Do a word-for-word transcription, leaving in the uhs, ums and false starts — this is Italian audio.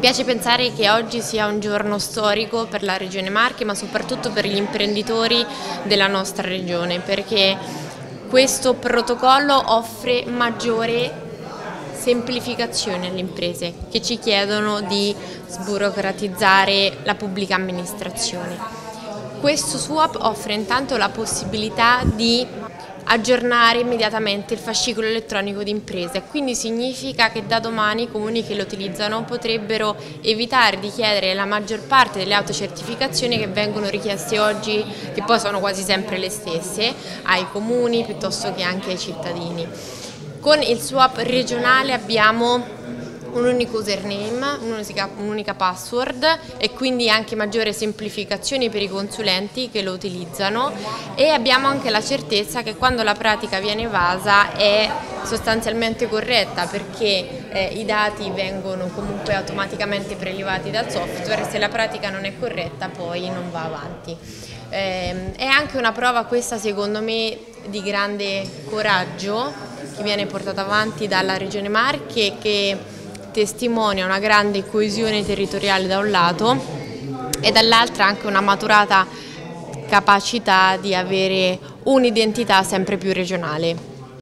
piace pensare che oggi sia un giorno storico per la Regione Marche, ma soprattutto per gli imprenditori della nostra regione, perché questo protocollo offre maggiore semplificazione alle imprese che ci chiedono di sburocratizzare la pubblica amministrazione. Questo swap offre intanto la possibilità di aggiornare immediatamente il fascicolo elettronico di imprese, quindi significa che da domani i comuni che lo utilizzano potrebbero evitare di chiedere la maggior parte delle autocertificazioni che vengono richieste oggi, che poi sono quasi sempre le stesse, ai comuni piuttosto che anche ai cittadini. Con il swap regionale abbiamo un unico username, un'unica password e quindi anche maggiore semplificazione per i consulenti che lo utilizzano, e abbiamo anche la certezza che quando la pratica viene evasa è sostanzialmente corretta, perché eh, i dati vengono comunque automaticamente prelevati dal software e se la pratica non è corretta poi non va avanti. Eh, è anche una prova questa, secondo me, di grande coraggio che viene portata avanti dalla Regione Marche, che testimonia una grande coesione territoriale da un lato e dall'altra anche una maturata capacità di avere un'identità sempre più regionale.